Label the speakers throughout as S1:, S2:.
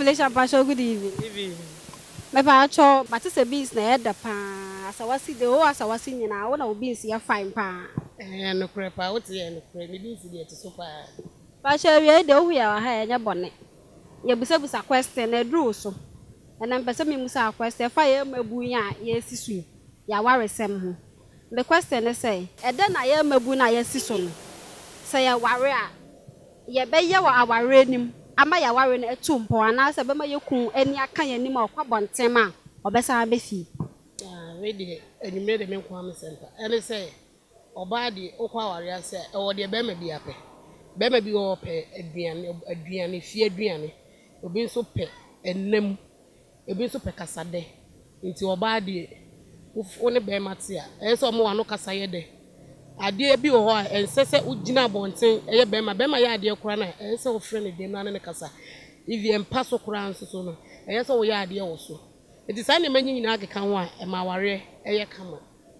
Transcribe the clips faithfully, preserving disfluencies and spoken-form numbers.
S1: Congratulations, Pastor. Good evening.
S2: Good evening.
S1: My pastor, but it's a business na the pa. Asawasi de o asawasi nyina. Wona obi nsi ya fine pa.
S2: Eh no crepa, what ye no crepa, me bi nsi de to so pa.
S1: Pastor, we de o ya ha enya bone. Ye busa busa question na dru so. Na mpese me musa question fa ye mabu ya ye sisu. Ya waresem ho. The question is say, e de na ye mabu na ye sisu no. Say ya ware a ye be ye wa aware nim. Ama ya ware na etu mpo ana se be ma ye kun ani aka ye nim akwa bontem a obesa be fi.
S2: Ah, we de enimre de me kwa me center. Ene say oba de okwa ware ase e wo de be ma bi ape. Be ma bi wo pe aduane aduane fi aduane. Obi nso pe enam. Obi nso pe kasade. Nti oba de wo ne be mate a. E so mo wa no kasaye de. Ade bi wo ho a ensese ugina bonten eye be ma be ma ya ade kura na ense wo frɛ ne dem na ne kasa if you empaso kura nso so no eye so wo ya ade wo so edi sa ne manyi nyina akeka ho a e ma ware eye kama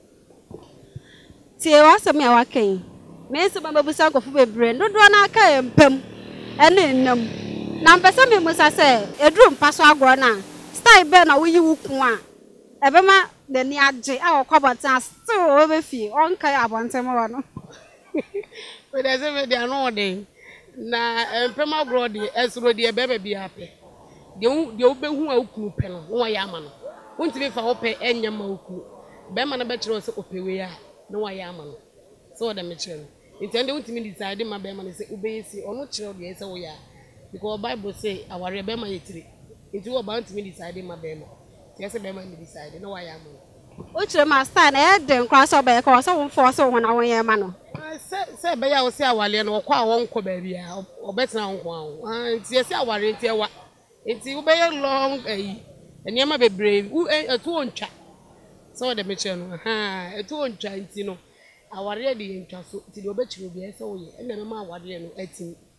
S1: Tie wasem ya wakan me se ba babusa nkofo bebre dodo na aka empam ene nnam na mpesa me musa se eduru mpaso agro na style be na wo yi wuku a ebema de ni age a okwabotan still obefi onka abontem wo no
S2: we dey say me dey no dey na empam agro dey esro dey be be bi ape de de obehu a okunu pe no wo ya ama no wontimi fa wo pe enya ma okunu be ma na be kire se opewe a no wa ya ama no so da me kire no ntende wontimi decide ma be ma ne se obeyesi ono kire dey se wo ya because Bible say aware be ma yetire nti wo ba ntimi decide ma be ma yes be ma me decide no wa ya ama
S1: o kire ma stand e den kwa so be ka so won force won na won ye ma no
S2: se se be ya wo se awale no kwa won ko ba bia obetena won ko an nti yes aware nti ewa nti wo be long eh eniema bebre etu ontwa so de me kire no ha etu ontwa nti no aware de ntwa so nti de obechiro bia se wo ye na me ma aware no atim